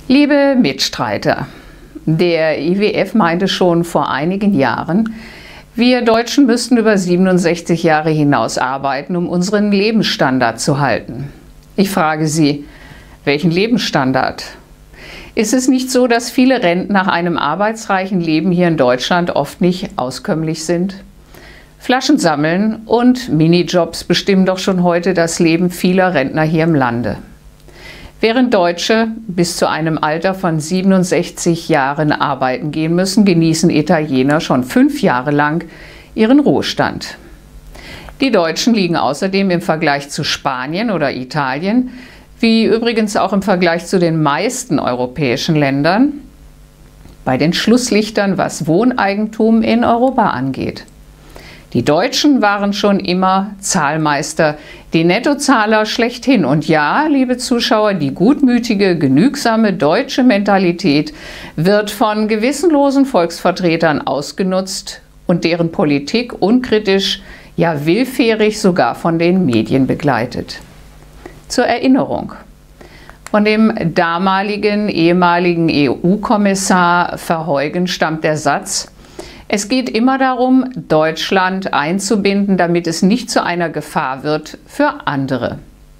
Liebe Mitstreiter, der IWF meinte schon vor einigen Jahren, wir Deutschen müssten über 67 Jahre hinaus arbeiten, um unseren Lebensstandard zu halten. Ich frage Sie, welchen Lebensstandard? Ist es nicht so, dass viele Rentner nach einem arbeitsreichen Leben hier in Deutschland oft nicht auskömmlich sind? Flaschen sammeln und Minijobs bestimmen doch schon heute das Leben vieler Rentner hier im Lande. Während Deutsche bis zu einem Alter von 67 Jahren arbeiten gehen müssen, genießen Italiener schon 5 Jahre lang ihren Ruhestand. Die Deutschen liegen außerdem im Vergleich zu Spanien oder Italien, wie übrigens auch im Vergleich zu den meisten europäischen Ländern, bei den Schlusslichtern, was Wohneigentum in Europa angeht. Die Deutschen waren schon immer Zahlmeister, die Nettozahler schlechthin. Und ja, liebe Zuschauer, die gutmütige, genügsame deutsche Mentalität wird von gewissenlosen Volksvertretern ausgenutzt und deren Politik unkritisch, ja willfährig sogar von den Medien begleitet. Zur Erinnerung: Von dem damaligen ehemaligen EU-Kommissar Verheugen stammt der Satz: Es geht immer darum, Deutschland einzubinden, damit es nicht zu einer Gefahr wird für andere.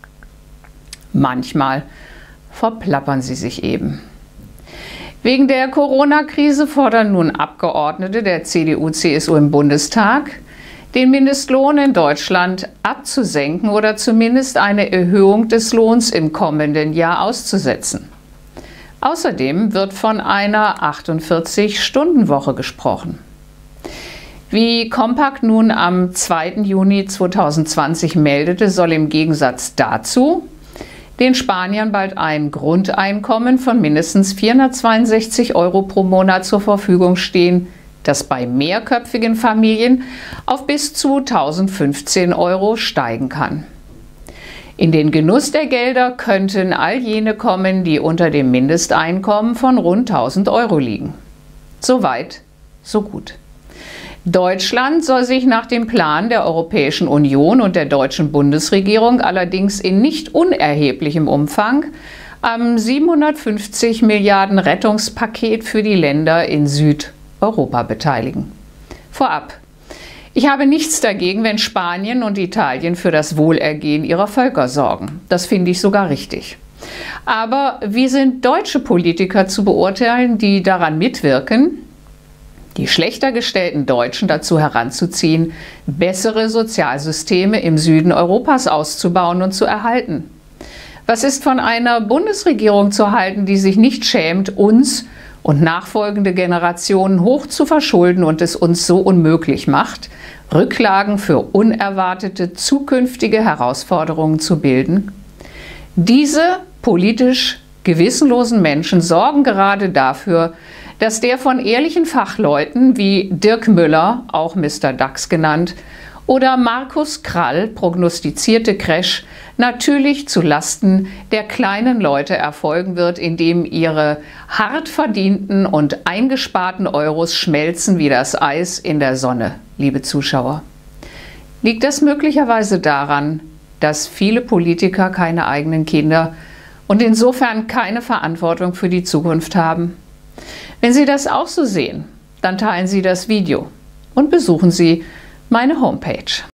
Manchmal verplappern sie sich eben. Wegen der Corona-Krise fordern nun Abgeordnete der CDU/CSU im Bundestag, den Mindestlohn in Deutschland abzusenken oder zumindest eine Erhöhung des Lohns im kommenden Jahr auszusetzen. Außerdem wird von einer 48-Stunden-Woche gesprochen. Wie Compact nun am 2. Juni 2020 meldete, soll im Gegensatz dazu den Spaniern bald ein Grundeinkommen von mindestens 462 € pro Monat zur Verfügung stehen, das bei mehrköpfigen Familien auf bis zu 1015 € steigen kann. In den Genuss der Gelder könnten all jene kommen, die unter dem Mindesteinkommen von rund 1000 € liegen. Soweit, so gut. Deutschland soll sich nach dem Plan der Europäischen Union und der deutschen Bundesregierung allerdings in nicht unerheblichem Umfang am 750 Milliarden Rettungspaket für die Länder in Südeuropa beteiligen. Vorab: Ich habe nichts dagegen, wenn Spanien und Italien für das Wohlergehen ihrer Völker sorgen. Das finde ich sogar richtig. Aber wie sind deutsche Politiker zu beurteilen, die daran mitwirken, die schlechter gestellten Deutschen dazu heranzuziehen, bessere Sozialsysteme im Süden Europas auszubauen und zu erhalten? Was ist von einer Bundesregierung zu halten, die sich nicht schämt, uns und nachfolgende Generationen hoch zu verschulden und es uns so unmöglich macht, Rücklagen für unerwartete zukünftige Herausforderungen zu bilden? Diese politisch gewissenlosen Menschen sorgen gerade dafür, dass der von ehrlichen Fachleuten wie Dirk Müller, auch Mr. DAX genannt, oder Markus Krall prognostizierte Crash natürlich zu Lasten der kleinen Leute erfolgen wird, indem ihre hart verdienten und eingesparten Euros schmelzen wie das Eis in der Sonne, liebe Zuschauer. Liegt das möglicherweise daran, dass viele Politiker keine eigenen Kinder und insofern keine Verantwortung für die Zukunft haben? Wenn Sie das auch so sehen, dann teilen Sie das Video und besuchen Sie meine Homepage.